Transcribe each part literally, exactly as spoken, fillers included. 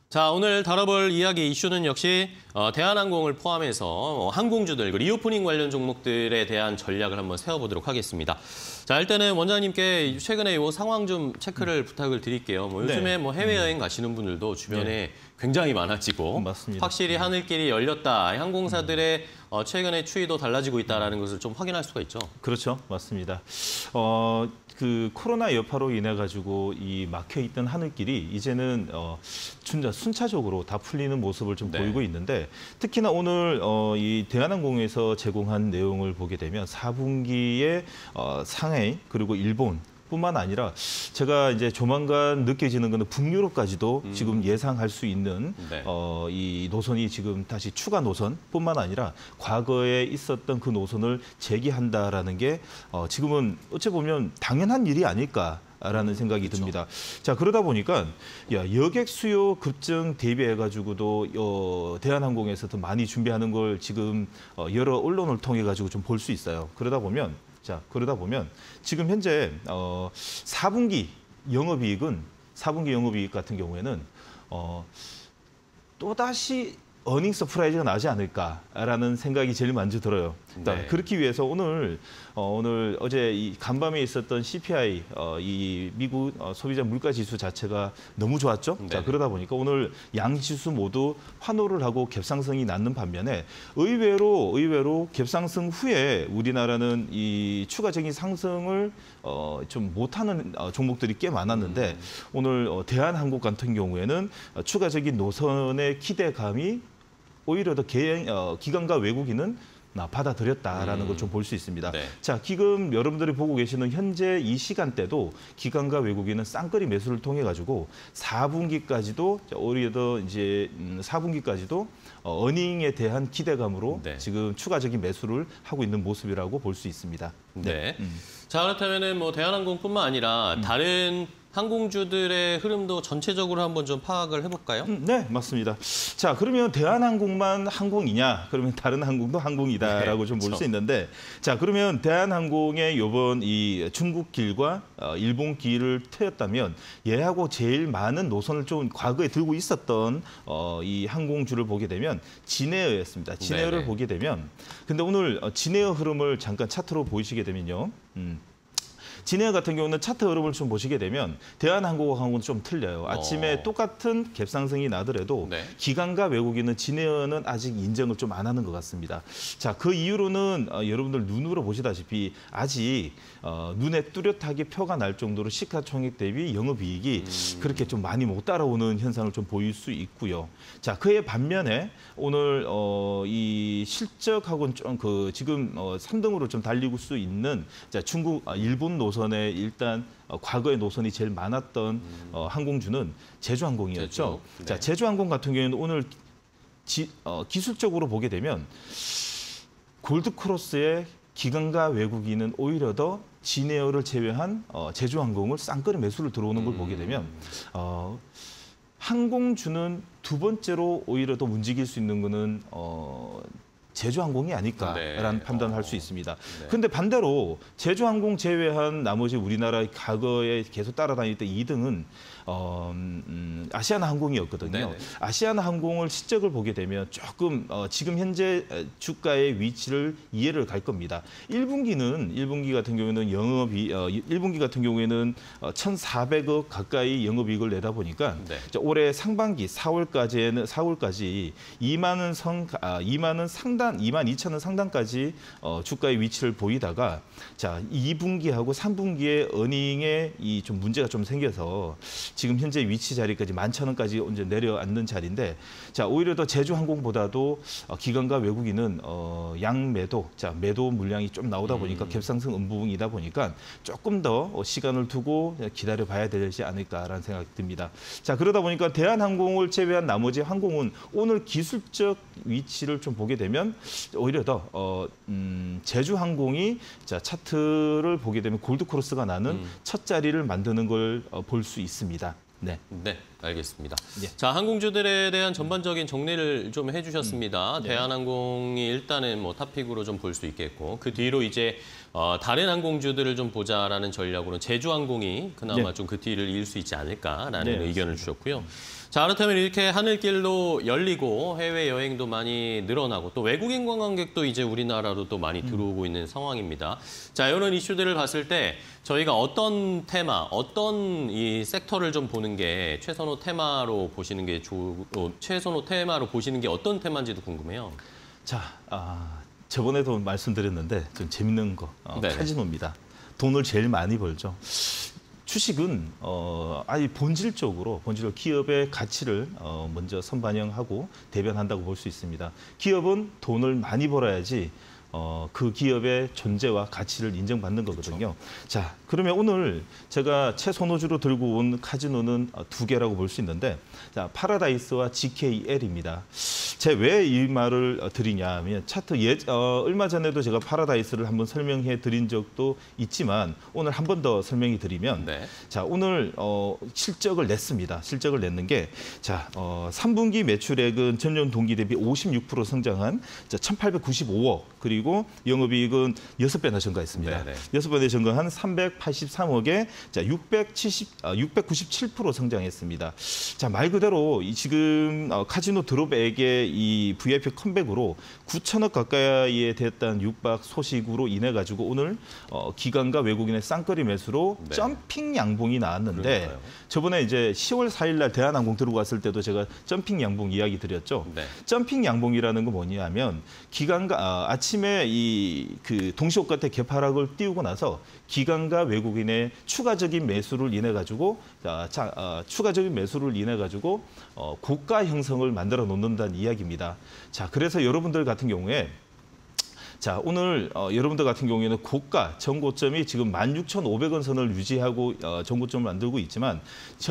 자, 오늘 다뤄볼 이야기 이슈는 역시 어, 대한항공을 포함해서 어, 항공주들, 그 리오프닝 관련 종목들에 대한 전략을 한번 세워보도록 하겠습니다. 자, 일단은 원장님께 최근에 이 상황 좀 체크를 음. 부탁을 드릴게요. 뭐 요즘에 네. 뭐 해외여행 음. 가시는 분들도 주변에 네. 굉장히 많아지고 맞습니다. 확실히 하늘길이 열렸다. 항공사들의 어, 최근의 추이도 달라지고 있다는 것을 좀 확인할 수가 있죠. 그렇죠. 맞습니다. 어, 그 코로나 여파로 인해 가지고 이 막혀 있던 하늘길이 이제는 어, 순차, 순차적으로 다 풀리는 모습을 좀 네. 보이고 있는데 특히나 오늘 어, 이 대한항공에서 제공한 내용을 보게 되면 사 분기에 어, 상해 그리고 일본 뿐만 아니라 제가 이제 조만간 느껴지는 것은 북유럽까지도 음. 지금 예상할 수 있는 네. 어, 이 노선이 지금 다시 추가 노선뿐만 아니라 과거에 있었던 그 노선을 재개한다라는 게 어, 지금은 어찌 보면 당연한 일이 아닐까. 라는 생각이 그렇죠. 듭니다. 자, 그러다 보니까 야, 여객 수요 급증 대비해가지고도 어, 대한항공에서도 많이 준비하는 걸 지금 어, 여러 언론을 통해 가지고 좀 볼 수 있어요. 그러다 보면 자, 그러다 보면 지금 현재 어, 사 분기 영업이익은 사 분기 영업이익 같은 경우에는 어, 또다시 어닝 서프라이즈가 나지 않을까라는 생각이 제일 먼저 들어요. 네. 그렇기 위해서 오늘 어, 오늘 어제 이 간밤에 있었던 씨피아이 어, 이 미국 어, 소비자 물가 지수 자체가 너무 좋았죠. 네. 자, 그러다 보니까 오늘 양 지수 모두 환호를 하고 갭상승이 났는 반면에 의외로 의외로 갭상승 후에 우리나라는 이 추가적인 상승을 어, 좀 못하는 어, 종목들이 꽤 많았는데 음. 오늘 어, 대한항공 같은 경우에는 어, 추가적인 노선의 기대감이 오히려 더 개, 어, 기관과 외국인은 받아들였다라는 음. 걸 좀 볼 수 있습니다. 네. 자, 지금 여러분들이 보고 계시는 현재 이 시간대도 기관과 외국인은 쌍끌이 매수를 통해 가지고 사 분기까지도 오히려 더 이제 사 분기까지도 어닝에 대한 기대감으로 네. 지금 추가적인 매수를 하고 있는 모습이라고 볼 수 있습니다. 네. 네. 음. 자, 그렇다면은 뭐 대한항공뿐만 아니라 음. 다른 항공주들의 흐름도 전체적으로 한번 좀 파악을 해볼까요? 음, 네, 맞습니다. 자, 그러면 대한항공만 항공이냐? 그러면 다른 항공도 항공이다라고 네, 좀 볼 수 있는데, 자, 그러면 대한항공의 이번 이 중국 길과 어, 일본 길을 트였다면 얘하고 제일 많은 노선을 좀 과거에 들고 있었던 어, 이 항공주를 보게 되면 진에어였습니다. 진에어를 네네. 보게 되면, 근데 오늘 진에어 흐름을 잠깐 차트로 보이시게 되면요. 음. 진에어 같은 경우는 차트 흐름을 좀 보시게 되면 대한항공하고는 좀 틀려요. 아침에 어. 똑같은 갭상승이 나더라도 네. 기관과 외국인은 진에어는 아직 인정을 좀 안 하는 것 같습니다. 자, 그 이유로는 어, 여러분들 눈으로 보시다시피 아직 어, 눈에 뚜렷하게 표가 날 정도로 시가총액 대비 영업이익이 음. 그렇게 좀 많이 못 따라오는 현상을 좀 보일 수 있고요. 자, 그에 반면에 오늘 어, 이 실적하고는 좀 그 지금 어, 삼 등으로 좀 달리고 수 있는 자, 중국, 아, 일본 노선 노선에 일단 어, 과거의 노선이 제일 많았던 음. 어, 항공주는 제주항공이었죠. 제주. 네. 자, 제주항공 같은 경우에는 오늘 지, 어, 기술적으로 보게 되면 골드크로스의 기관과 외국인은 오히려 더 진에어를 제외한 어, 제주항공을 쌍끌이 매수를 들어오는 걸 음. 보게 되면 어, 항공주는 두 번째로 오히려 더 움직일 수 있는 거는 어, 제주항공이 아닐까라는 네. 판단을 할 수 있습니다. 그런데 네. 반대로 제주항공 제외한 나머지 우리나라 과거에 계속 따라다녔던 이 등은 어, 음, 아시아나항공이었거든요. 네네. 아시아나항공을 실적을 보게 되면 조금 어, 지금 현재 주가의 위치를 이해를 갈 겁니다. 일 분기는 일 분기 같은 경우에는 영업이 어, 일 분기 같은 경우에는 천사백억 가까이 영업이익을 내다 보니까 네. 올해 상반기 사월까지는 사월까지 이만 원 성 아, 이만 원 상단 이만 이천 원 상단까지 어, 주가의 위치를 보이다가 자, 이 분기하고 삼 분기에 어닝에 이 좀 문제가 좀 생겨서 지금 현재 위치 자리까지 만 천 원까지 이제 내려앉는 자리인데 자, 오히려 더 제주항공보다도 어, 기관과 외국인은 어, 양매도, 자, 매도 물량이 좀 나오다 보니까 음. 갭상승 음봉이다 보니까 조금 더 시간을 두고 기다려 봐야 되지 않을까라는 생각이 듭니다. 자, 그러다 보니까 대한항공을 제외한 나머지 항공은 오늘 기술적 위치를 좀 보게 되면 오히려 더 어, 음, 제주항공이 자, 차트를 보게 되면 골드크로스가 나는 음. 첫 자리를 만드는 걸 볼 수 있습니다. 네. 네, 알겠습니다. 예. 자, 항공주들에 대한 전반적인 정리를 좀 해주셨습니다. 음. 네. 대한항공이 일단은 뭐 탑픽으로 좀 볼 수 있겠고 그 뒤로 이제 어, 다른 항공주들을 좀 보자라는 전략으로는 제주항공이 그나마 네. 좀 그 뒤를 이을 수 있지 않을까라는 네, 의견을 주셨고요. 자, 그렇다면 이렇게 하늘길도 열리고 해외 여행도 많이 늘어나고 또 외국인 관광객도 이제 우리나라로 또 많이 들어오고 있는 상황입니다. 자, 이런 이슈들을 봤을 때 저희가 어떤 테마, 어떤 이 섹터를 좀 보는 게 최선호 테마로 보시는 게 좋, 어, 최선호 테마로 보시는 게 어떤 테마인지도 궁금해요. 자, 아, 저번에도 말씀드렸는데 좀 재밌는 거 어, 네네. 카지노입니다. 돈을 제일 많이 벌죠. 주식은 어, 아예 본질적으로 본질적으로 기업의 가치를 어, 먼저 선반영하고 대변한다고 볼 수 있습니다. 기업은 돈을 많이 벌어야지 어, 그 기업의 존재와 가치를 인정받는 거거든요. 그렇죠. 자, 그러면 오늘 제가 최선호주로 들고 온 카지노는 두 개라고 볼 수 있는데, 자, 파라다이스와 지케이엘입니다. 제가 왜 이 말을 드리냐 하면 차트 예, 어, 얼마 전에도 제가 파라다이스를 한번 설명해 드린 적도 있지만 오늘 한 번 더 설명해 드리면, 네. 자, 오늘 어, 실적을 냈습니다. 실적을 냈는 게, 자, 어, 삼 분기 매출액은 전년 동기 대비 오십육 퍼센트 성장한 자, 천팔백구십오억, 그리고 그리고 영업이익은 여섯 배나 증가했습니다. 네네. 여섯 배나 증가한 삼백팔십삼억에 자, 육백칠십, 아, 육백구십칠 퍼센트 성장했습니다. 자, 말 그대로 이 지금 어, 카지노 드롭액의 이 브이아이피 컴백으로 구천억 가까이에 됐다는 육박 소식으로 인해 가지고 오늘 어, 기관과 외국인의 쌍거리 매수로 네. 점핑 양봉이 나왔는데, 그러니까요. 저번에 이제 시월 사일 날 대한항공 들어갔을 때도 제가 점핑 양봉 이야기 드렸죠. 네. 점핑 양봉이라는 건 뭐냐면 기관과 아, 아침에 이 그 동시효과 때 개파락을 띄우고 나서 기관과 외국인의 추가적인 매수를 인해 가지고 자, 자 어, 추가적인 매수를 인해 가지고 어, 고가 형성을 만들어 놓는다는 이야기입니다. 자, 그래서 여러분들 같은 경우에 자, 오늘 어, 여러분들 같은 경우에는 고가 전고점이 지금 만 육천오백 원 선을 유지하고 어, 전고점을 만들고 있지만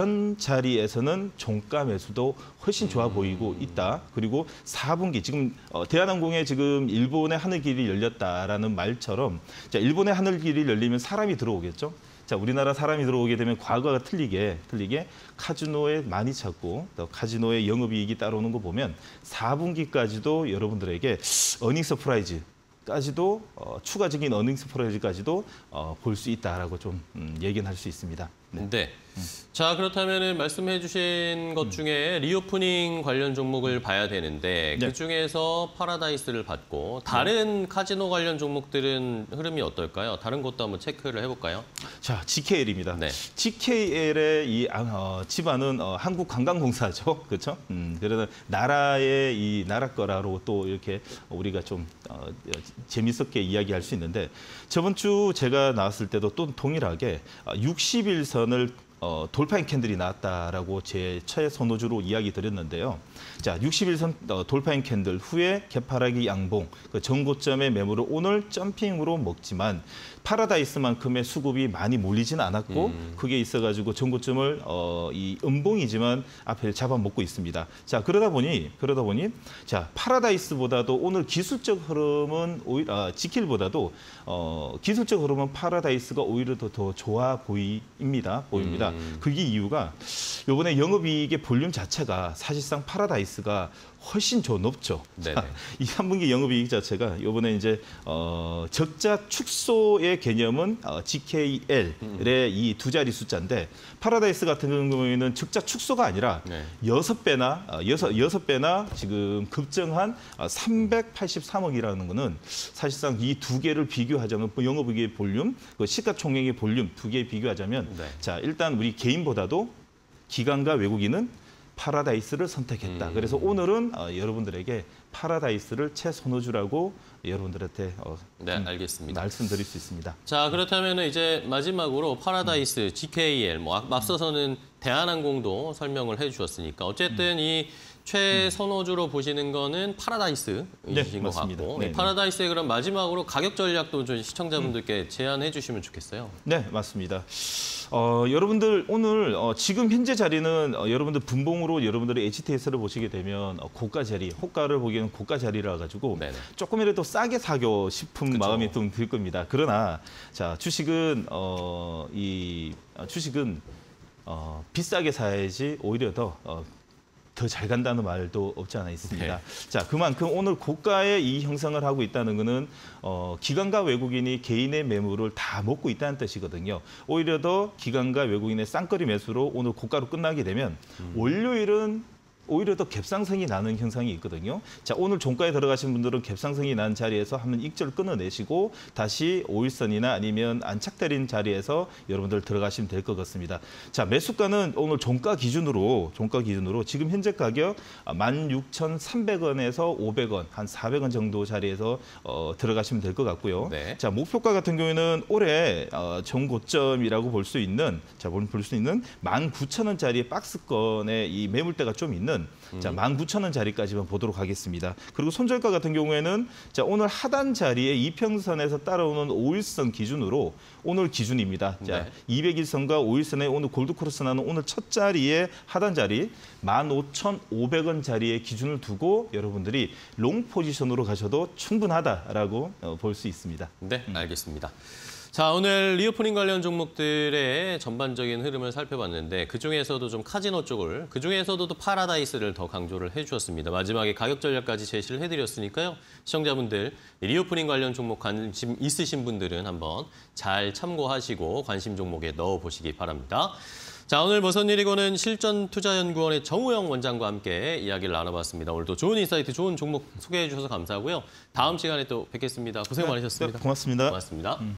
전 자리에서는 종가 매수도 훨씬 좋아 보이고 있다. 그리고 사 분기 지금 어, 대한항공에 지금 일본의 하늘길이 열렸다라는 말처럼, 자, 일본의 하늘길이 열리면 사람이 들어오겠죠. 자, 우리나라 사람이 들어오게 되면 과거가 틀리게 틀리게 카지노에 많이 찾고 또 카지노의 영업이익이 따라오는 거 보면 사 분기까지도 여러분들에게 어닝 서프라이즈 까지도 어, 추가적인 어닝 서프라이즈까지도 어, 볼 수 있다라고 좀 음, 얘기는 할 수 있습니다. 네. 네. 음. 자, 그렇다면은 말씀해 주신 것 중에 리오프닝 관련 종목을 봐야 되는데, 네. 그 중에서 파라다이스를 받고 다른 네. 카지노 관련 종목들은 흐름이 어떨까요? 다른 것도 한번 체크를 해볼까요? 자, 지케이엘입니다. 네. 지케이엘의 이 어, 집안은 어, 한국관광공사죠, 그렇죠? 음, 그래서 나라의 이 나라 거라로 또 이렇게 우리가 좀 어, 재밌었게 이야기할 수 있는데, 저번 주 제가 나왔을 때도 또 동일하게 육십 일선을 어, 돌파인 캔들이 나왔다라고 제 최선호주로 이야기 드렸는데요. 자, 육십 일선 어, 돌파인 캔들 후에 개파락이 양봉, 그 전고점의 매물을 오늘 점핑으로 먹지만 파라다이스만큼의 수급이 많이 몰리지는 않았고 음. 그게 있어가지고 전고점을 어, 이 음봉이지만 앞에 잡아먹고 있습니다. 자, 그러다 보니 그러다 보니 자, 파라다이스보다도 오늘 기술적 흐름은 오히려 아, 지킬보다도 어, 기술적 흐름은 파라다이스가 오히려 더, 더 좋아 보입니다. 보입니다. 음. 그게 이유가 이번에 영업이익의 볼륨 자체가 사실상 파라다이스가 훨씬 더 높죠. 자, 이 삼 분기 영업이익 자체가 이번에 이제 어, 적자 축소의 개념은 어, 지케이엘의 음. 이 두 자리 숫자인데, 파라다이스 같은 경우에는 적자 축소가 아니라 네. 여섯 배나 어, 여섯 여섯 배나 지금 급증한 어, 삼백팔십삼억이라는 거는 사실상 이 두 개를 비교하자면 영업이익의 볼륨, 그 시가총액의 볼륨 두 개 비교하자면 네. 자, 일단 우리 개인보다도 기관과 외국인은 파라다이스를 선택했다. 음. 그래서 오늘은 어, 여러분들에게 파라다이스를 최선호주라고 여러분들한테 어, 네, 알겠습니다. 말씀드릴 수 있습니다. 자, 그렇다면 이제 마지막으로 파라다이스, 음. 지케이엘, 뭐 앞서서는 대한항공도 설명을 해주셨으니까 어쨌든 음. 이 최선호주로 음. 보시는 거는 파라다이스이신 네, 것 맞습니다. 같고, 네, 파라다이스의 그럼 마지막으로 가격 전략도 좀 시청자분들께 음. 제안해 주시면 좋겠어요. 네, 맞습니다. 어, 여러분들 오늘 어, 지금 현재 자리는 어, 여러분들 분봉으로 여러분들의 에이치티에스를 보시게 되면 어, 고가 자리, 호가를 보기에는 고가 자리라 가지고 네네. 조금이라도 싸게 사고 싶은 그쵸. 마음이 좀 들 겁니다. 그러나 자, 주식은 어, 이 어, 주식은 어, 비싸게 사야지 오히려 더 어, 더 잘 간다는 말도 없지 않아 있습니다. 네. 자, 그만큼 오늘 고가의 이 형성을 하고 있다는 것은 어, 기관과 외국인이 개인의 매물을 다 먹고 있다는 뜻이거든요. 오히려 더 기관과 외국인의 쌍거리 매수로 오늘 고가로 끝나게 되면 음. 월요일은 오히려 더 갭상승이 나는 현상이 있거든요. 자, 오늘 종가에 들어가신 분들은 갭상승이 난 자리에서 한번 익절 끊어내시고 다시 오일선이나 아니면 안착되는 자리에서 여러분들 들어가시면 될 것 같습니다. 자, 매수가는 오늘 종가 기준으로 종가 기준으로 지금 현재 가격 만 육천삼백 원에서 오백 원, 한 사백 원 정도 자리에서 어, 들어가시면 될 것 같고요. 네. 자, 목표가 같은 경우에는 올해 어, 정고점이라고 볼 수 있는 자, 볼 수 있는 만 구천 원짜리 박스권의 이 매물대가 좀 있는 음. 자, 만 구천 원 자리까지만 보도록 하겠습니다. 그리고 손절가 같은 경우에는 자, 오늘 하단 자리에 이평선에서 따라오는 오일선 기준으로 오늘 기준입니다. 자, 네. 이백일 선과 오일선의 오늘 골드크로스 나는 오늘 첫 자리에 하단 자리 만 오천오백 원 자리에 기준을 두고 여러분들이 롱 포지션으로 가셔도 충분하다라고 어, 볼 수 있습니다. 네, 알겠습니다. 자, 오늘 리오프닝 관련 종목들의 전반적인 흐름을 살펴봤는데 그중에서도 좀 카지노 쪽을, 그중에서도 또 파라다이스를 더 강조를 해주셨습니다. 마지막에 가격 전략까지 제시를 해드렸으니까요. 시청자분들 리오프닝 관련 종목 관심 있으신 분들은 한번 잘 참고하시고 관심 종목에 넣어보시기 바랍니다. 자, 오늘 머선일이고는 실전투자연구원의 정우영 원장과 함께 이야기를 나눠봤습니다. 오늘도 좋은 인사이트, 좋은 종목 소개해 주셔서 감사하고요. 다음 시간에 또 뵙겠습니다. 고생 많으셨습니다. 네, 고맙습니다. 고맙습니다. 음.